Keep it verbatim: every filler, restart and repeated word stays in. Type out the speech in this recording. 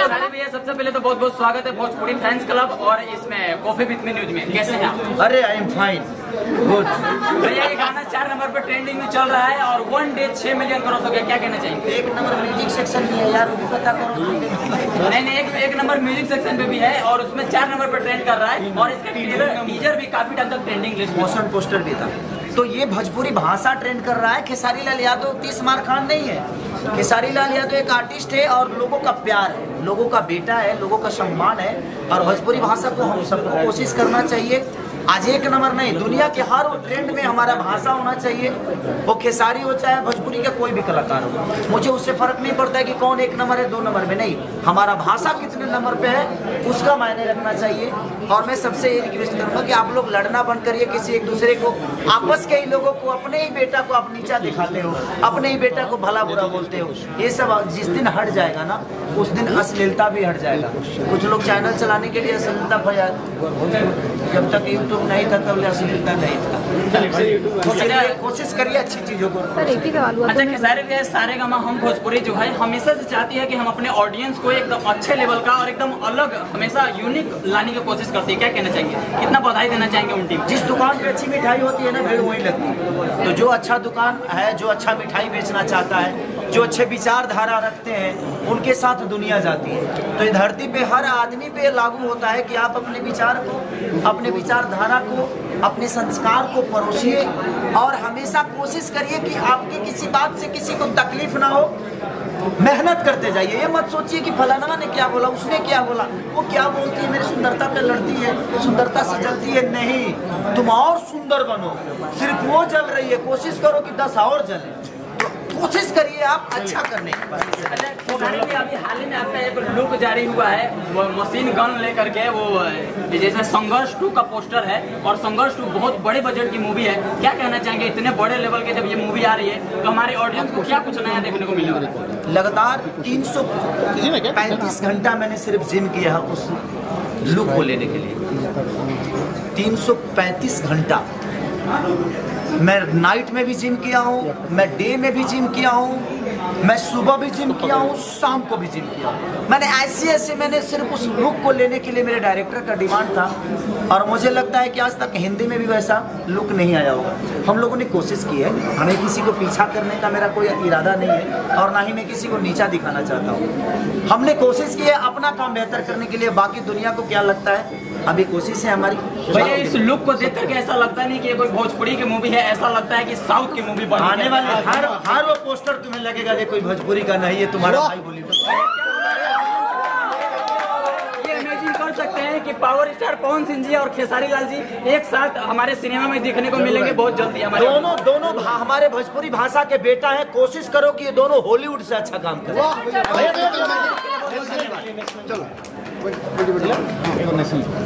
सारे भैया सबसे पहले तो बहुत बहुत स्वागत है भोजपुरी फैंस क्लब और इसमें कॉफी विद मी न्यूज में। कैसे हैं आप? अरे आई एम फाइन गुड। भैया ये गाना चार नंबर पर ट्रेंडिंग में चल रहा है और वन डे छह मिलियन क्रॉस हो गया, क्या कहना चाहेंगे? एक नंबर म्यूजिक सेक्शन भी है यार, पता करो। नहीं नहीं एक, एक नंबर म्यूजिक सेक्शन पे भी है और उसमें चार नंबर पर ट्रेंड कर रहा है और इसका टीजर टीजर भी काफी टाइम तक ट्रेंडिंग लिस्ट मोशन पोस्टर भी था। तो ये भोजपुरी भाषा ट्रेंड कर रहा है। खेसारी लाल यादव तीस मार खान नहीं है। खेसारी लाल यादव एक आर्टिस्ट है और लोगों का प्यार है, लोगों का बेटा है, लोगों का सम्मान है और भोजपुरी भाषा को हम सबको कोशिश करना चाहिए। आज एक नंबर नहीं, दुनिया के हर ट्रेंड में हमारा भाषा होना चाहिए। वो खेसारी हो चाहे भोजपुरी का कोई भी कलाकार हो, मुझे उससे फर्क नहीं पड़ता है कि कौन एक नंबर है दो नंबर में, नहीं, हमारा भाषा कितने नंबर पे है उसका मायने रखना चाहिए। और मैं सबसे ये रिक्वेस्ट करूँगा कि आप लोग लड़ना बंद करिए किसी एक दूसरे को, आपस के ही लोगों को, अपने ही बेटा को आप नीचा दिखाते हो, अपने ही बेटा को भला बुरा बोलते हो। ये सब जिस दिन हट जाएगा ना उस दिन अश्लीलता भी हट जाएगा। कुछ लोग चैनल चलाने के लिए अश्लीलता फैला, जब तक यूट्यूब नहीं था तब अश्लीलता नहीं था। कोशिश करिए अच्छी चीजों को। अच्छा खेसारी भैया, सारे गामा हम भोजपुरी जो है हमेशा से चाहती है कि हम अपने ऑडियंस को एकदम अच्छे लेवल का और एकदम अलग, हमेशा यूनिक लाने की कोशिश करती है, क्या कहना चाहेंगे? कितना बधाई देना चाहेंगे उन टीम? जिस दुकान पे अच्छी मिठाई होती है ना भीड़ वहीं लगती है। तो जो अच्छा दुकान है, जो अच्छा मिठाई बेचना चाहता है, जो अच्छे विचारधारा रखते हैं, उनके साथ दुनिया जाती है। तो इस धरती पे हर आदमी पे लागू होता है कि आप अपने विचार को, अपने विचारधारा को, अपने संस्कार को परोसिए और हमेशा कोशिश करिए कि आपकी किसी बात से किसी को तकलीफ ना हो। मेहनत करते जाइए, ये मत सोचिए कि फलाना ने क्या बोला, उसने क्या बोला, वो क्या बोलती है, मेरी सुंदरता पे लड़ती है, सुंदरता से जलती है। नहीं, तुम और सुंदर बनो। सिर्फ वो जल रही है, कोशिश करो कि दस और जले। कोशिश करिए आप अच्छा करने की। अच्छा खेसारी भी अभी हाल ही में आपका एक लुक जारी हुआ है, वो मशीन गन लेकर के, वो जैसे संघर्ष टू का पोस्टर है और संघर्ष टू बहुत बड़े बजट की मूवी है, क्या कहना चाहेंगे? इतने बड़े लेवल के जब ये मूवी आ रही है तो हमारे ऑडियंस को क्या कुछ नया देखने को मिलेगा? लगातार तीन सौ पैंतीस घंटा मैंने सिर्फ जिम किया है उस लुक को लेने के लिए। तीन सौ पैंतीस घंटा मैं नाइट में भी जिम किया हूँ, मैं डे में भी जिम किया हूँ, मैं सुबह भी जिम किया हूँ, शाम को भी जिम किया हूँ। मैंने ऐसे ऐसे मैंने सिर्फ उस लुक को लेने के लिए, मेरे डायरेक्टर का डिमांड था और मुझे लगता है कि आज तक हिंदी में भी वैसा लुक नहीं आया होगा। हम लोगों ने कोशिश की है, हमें किसी को पीछा करने का मेरा कोई इरादा नहीं है और ना ही मैं किसी को नीचा दिखाना चाहता हूँ। हमने कोशिश की है अपना काम बेहतर करने के लिए, बाकी दुनिया को क्या लगता है अभी कोशिश है हमारी। भैया इस लुक को देख करके ऐसा लगता नहीं कि ये कोई भोजपुरी की मूवी है, ऐसा लगता है कि साउथ की मूवी बनी है। आने वाले हर हर वो पोस्टर तुम्हें लगेगा ये कोई भोजपुरी का नहीं है, तुम्हारा भाई बोली। ये इमेजिन कर सकते हैं कि पावर स्टार पवन सिंह जी और खेसारी लाल जी एक साथ हमारे सिनेमा में देखने को मिलेंगे बहुत जल्दी। हमारे दोनों दोनों हमारे भोजपुरी भाषा के बेटा है, कोशिश करो कि ये दोनों हॉलीवुड से अच्छा काम करें।